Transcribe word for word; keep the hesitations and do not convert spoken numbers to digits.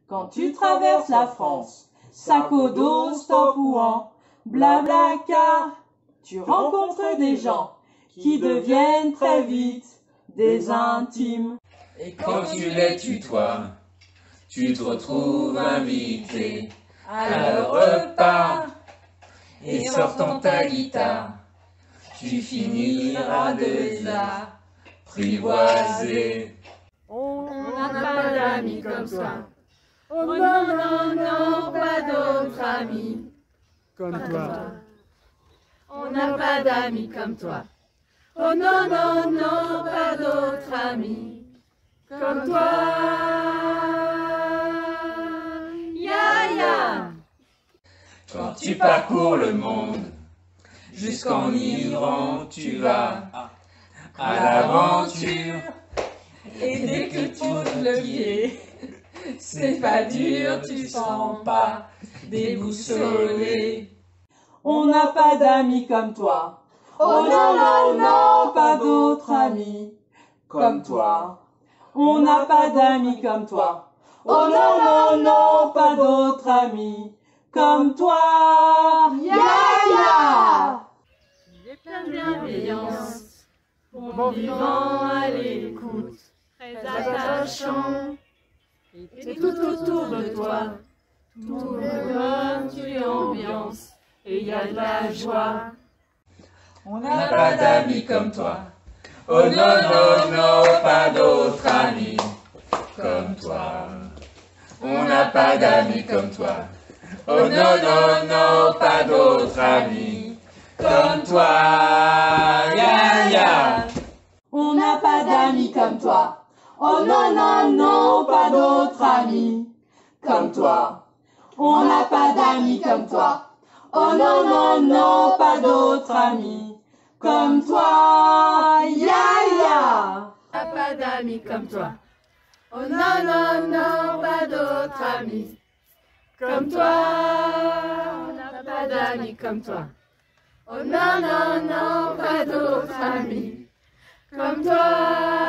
Quand tu traverses la France, sac au dos, stop ou en blabla car tu rencontres des gens qui deviennent très vite des intimes. Et quand tu les tutoies, tu te retrouves invité à leur repas. Et sortant ta guitare, tu finiras de apprivoiser. On n'a pas d'amis comme toi. Oh non, non, non, pas d'autres amis Comme toi. On n'a pas d'amis comme toi. Oh non, non, non, pas d'autres amis comme toi. Ya, ya. Quand tu parcours le monde, jusqu'en Iran, tu vas à l'aventure. Et dès que tu poses le pied, c'est pas dur, tu sens pas déboussolé. On n'a pas d'amis comme toi. Oh non, non, non, pas d'autres amis comme toi. On n'a pas d'amis comme toi. Oh non, non, non, pas d'autres amis comme toi. Ya, ya. Il est plein de bienveillance, bon vivant à l'écoute, très attachant. Et tout autour de toi, tout le monde, tu ambiance, et il y a de la joie. On n'a pas d'amis comme toi. Oh non, non, non, pas d'autres amis comme toi. On n'a pas d'amis comme toi. Oh non, non, non, pas d'autres amis comme toi. Ya, ya. On n'a pas d'amis comme toi. Oh non, non, non, pas d'autres amis comme toi. On n'a pas d'amis comme toi. Oh non, non, non, pas d'autres amis comme toi. Ya, ya. On n'a pas d'amis comme toi. Oh non, non, non, pas d'autres amis comme toi. On n'a pas d'amis comme toi. Oh non, non, non, pas d'autres amis comme toi.